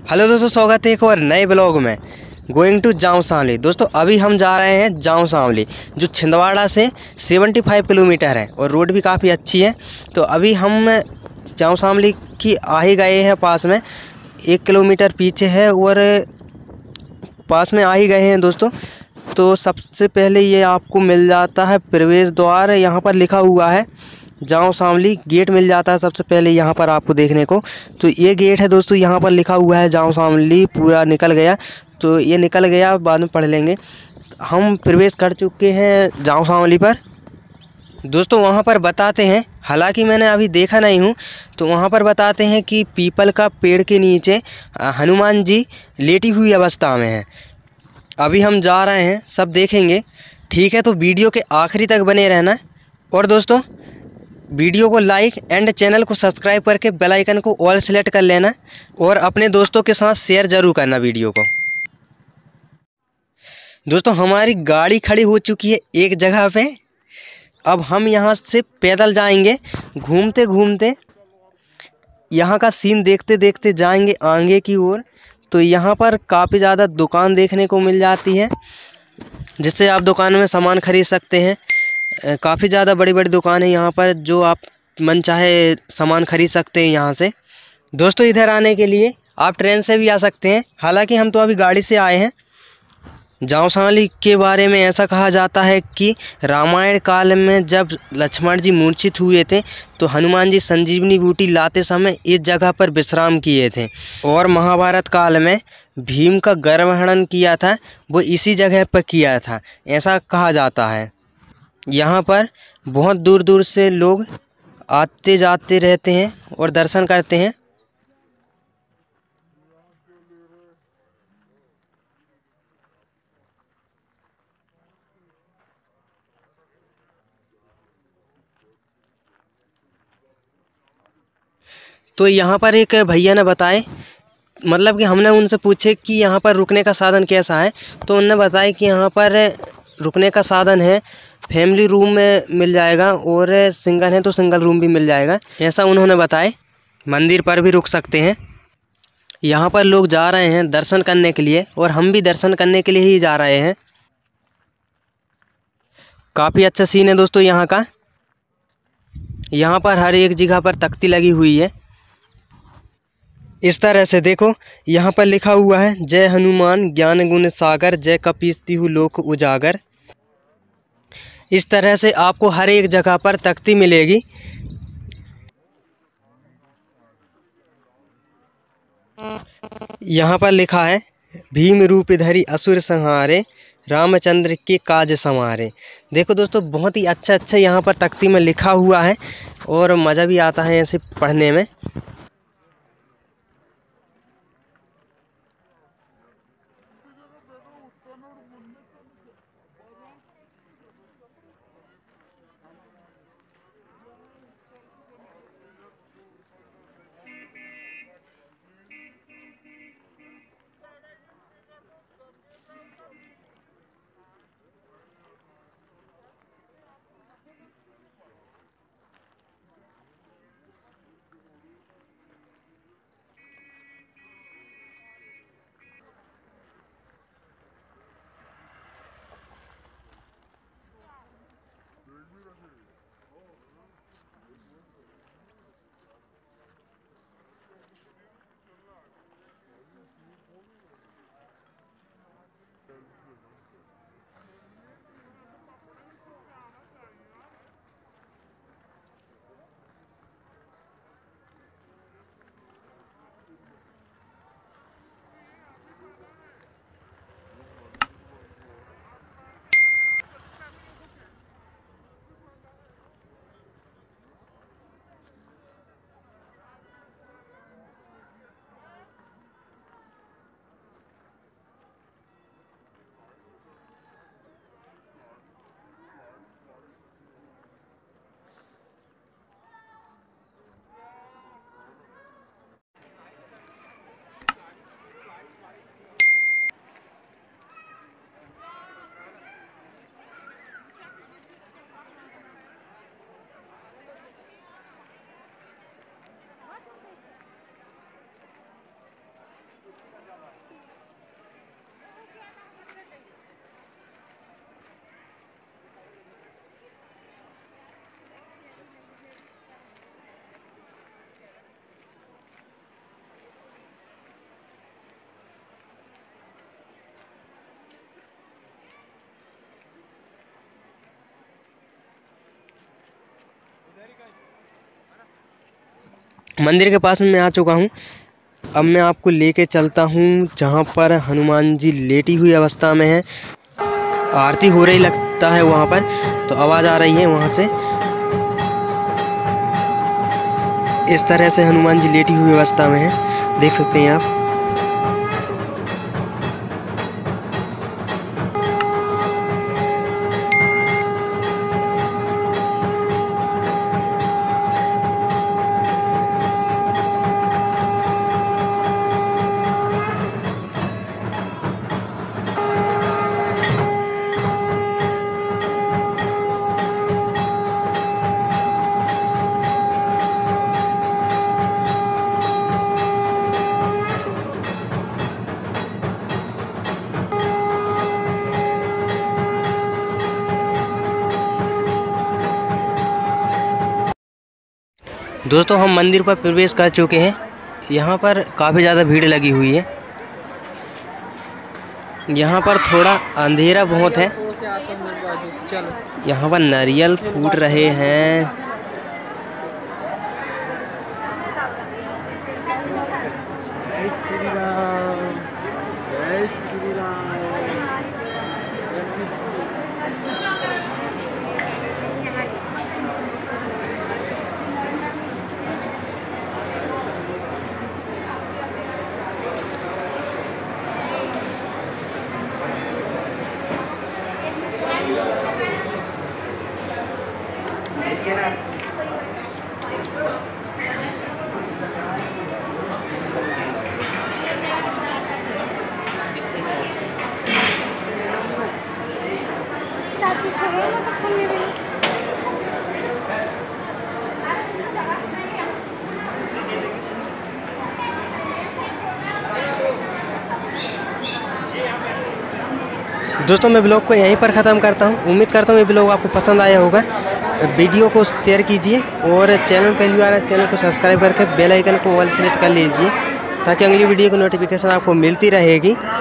Hello दोस्तों, स्वागत है एक और नए ब्लॉग में। गोइंग टू जाऊँ सांवली। दोस्तों अभी हम जा रहे हैं जाऊँ सांवली, जो छिंदवाड़ा से 75 किलोमीटर है और रोड भी काफ़ी अच्छी है। तो अभी हम जाऊँ सांवली की आ ही गए हैं, पास में 1 किलोमीटर पीछे है और पास में आ ही गए हैं दोस्तों। तो सबसे पहले ये आपको मिल जाता है प्रवेश द्वार, यहाँ पर लिखा हुआ है जाऊँ सांवली, गेट मिल जाता है सबसे पहले यहाँ पर आपको देखने को। तो ये गेट है दोस्तों, यहाँ पर लिखा हुआ है जाऊँ सांवली, पूरा निकल गया। तो ये निकल गया, बाद में पढ़ लेंगे। हम प्रवेश कर चुके हैं जाऊँ सांवली पर। दोस्तों वहाँ पर बताते हैं, हालांकि मैंने अभी देखा नहीं हूँ, तो वहाँ पर बताते हैं कि पीपल का पेड़ के नीचे हनुमान जी लेटी हुई अवस्था में हैं। अभी हम जा रहे हैं, सब देखेंगे। ठीक है, तो वीडियो के आखिरी तक बने रहना। और दोस्तों वीडियो को लाइक एंड चैनल को सब्सक्राइब करके बेल आइकन को ऑल सेलेक्ट कर लेना और अपने दोस्तों के साथ शेयर ज़रूर करना वीडियो को। दोस्तों हमारी गाड़ी खड़ी हो चुकी है एक जगह पे। अब हम यहाँ से पैदल जाएंगे, घूमते घूमते यहाँ का सीन देखते देखते जाएंगे आगे की ओर। तो यहाँ पर काफ़ी ज़्यादा दुकान देखने को मिल जाती है, जिससे आप दुकान में सामान खरीद सकते हैं। काफ़ी ज़्यादा बड़ी बड़ी दुकान है यहाँ पर, जो आप मन चाहे सामान खरीद सकते हैं यहाँ से। दोस्तों इधर आने के लिए आप ट्रेन से भी आ सकते हैं, हालांकि हम तो अभी गाड़ी से आए हैं। जाऊँ सांवली के बारे में ऐसा कहा जाता है कि रामायण काल में जब लक्ष्मण जी मूर्छित हुए थे, तो हनुमान जी संजीवनी बूटी लाते समय इस जगह पर विश्राम किए थे। और महाभारत काल में भीम का गर्भहरण किया था, वो इसी जगह पर किया था, ऐसा कहा जाता है। यहाँ पर बहुत दूर दूर से लोग आते जाते रहते हैं और दर्शन करते हैं। तो यहाँ पर एक भैया ने बताए, मतलब कि हमने उनसे पूछे कि यहाँ पर रुकने का साधन कैसा है, तो उन्होंने बताया कि यहाँ पर रुकने का साधन है, फैमिली रूम में मिल जाएगा और सिंगल है तो सिंगल रूम भी मिल जाएगा, ऐसा उन्होंने बताया। मंदिर पर भी रुक सकते हैं। यहाँ पर लोग जा रहे हैं दर्शन करने के लिए और हम भी दर्शन करने के लिए ही जा रहे हैं। काफ़ी अच्छा सीन है दोस्तों यहाँ का। यहाँ पर हर एक जगह पर तख्ती लगी हुई है। इस तरह से देखो, यहाँ पर लिखा हुआ है जय हनुमान ज्ञान गुण सागर, जय कपीस तिहु लोक उजागर। इस तरह से आपको हर एक जगह पर तख्ती मिलेगी। यहाँ पर लिखा है भीम रूप धरि असुर संहारे, रामचंद्र के काज संवारे। देखो दोस्तों बहुत ही अच्छा अच्छा यहाँ पर तख्ती में लिखा हुआ है और मज़ा भी आता है ऐसे पढ़ने में। मंदिर के पास में मैं आ चुका हूँ। अब मैं आपको लेके चलता हूँ जहाँ पर हनुमान जी लेटी हुई अवस्था में है। आरती हो रही लगता है वहाँ पर, तो आवाज़ आ रही है वहाँ से। इस तरह से हनुमान जी लेटी हुई अवस्था में है, देख सकते हैं आप। दोस्तों हम मंदिर पर प्रवेश कर चुके हैं। यहाँ पर काफ़ी ज़्यादा भीड़ लगी हुई है। यहाँ पर थोड़ा अंधेरा बहुत है। यहाँ पर नारियल फूट रहे हैं। दोस्तों मैं ब्लॉग को यहीं पर ख़त्म करता हूँ। उम्मीद करता हूँ ये ब्लॉग आपको पसंद आया होगा। वीडियो को शेयर कीजिए और चैनल पहली बार है चैनल को सब्सक्राइब करके बेल आइकन को ऑल सेलेक्ट कर लीजिए, ताकि अगली वीडियो की नोटिफिकेशन आपको मिलती रहेगी।